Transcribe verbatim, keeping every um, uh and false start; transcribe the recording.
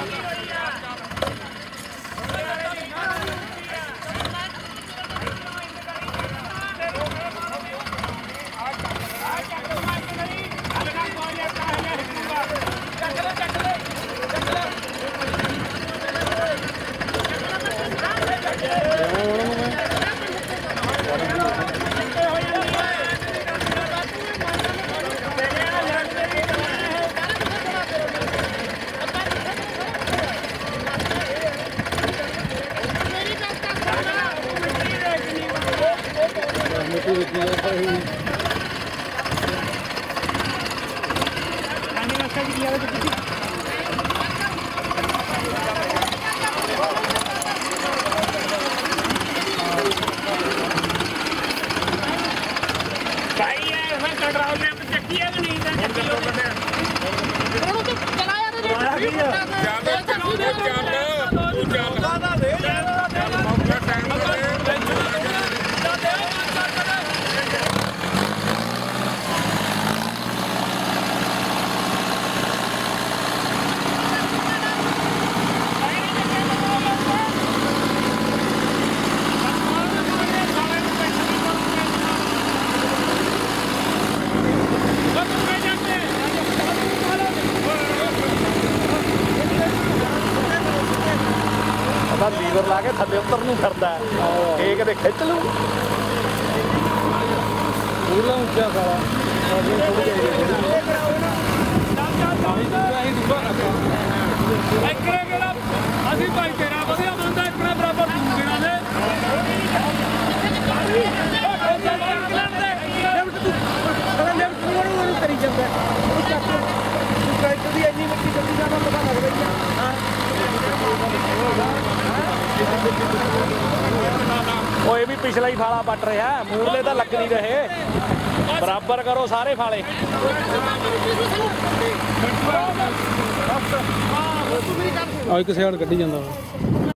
liver ला के थले उतर नहीं करता है एक दे खिंच लू पूरा ऊंचा सारा ਅਸੀਂ ਭਾਈ ਤੇਰਾ ਵਧੀਆ ਬੰਦਾ ਇਤਨਾ ਬਰਾਬਰ ਦੇਣਾ ਨੇ ਲੈਫਟ ਨੂੰ ਕਰੀ ਜਾਂਦਾ ਉਹ ਚੱਕ ਟਰੈਕਟਰ ਦੀ ਇੰਨੀ ਮਿੱਟੀ ਜਲਦੀ ਜਾਣਾ ਪਤਾ ਲੱਗ ਰਹੀ ਆ ਉਹ ਇਹ ਵੀ ਪਿਛਲਾ ਹੀ ਫਾਲਾ ਵੱਟ ਰਿਹਾ ਮੂਰਲੇ ਤਾਂ ਲੱਗ ਨਹੀਂ ਰਹੇ ਬਰਾਬਰ ਕਰੋ ਸਾਰੇ ਫਾਲੇ ਆ ਇੱਕ ਸਾਈਡ ਕੱਢੀ ਜਾਂਦਾ